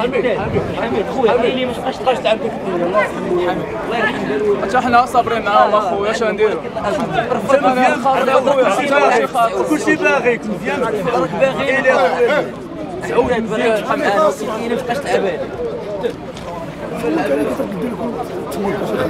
حميد خويا اللي ما تبقاش تلعب ديك الدنيا. الله يرحم حتى حنا صابرين معاهم اخويا اش غنديرو. كلشي باغيك مزيان راك باغي تعود باغي تبقى معانا وسيدي ما تبقاش تلعب هذه.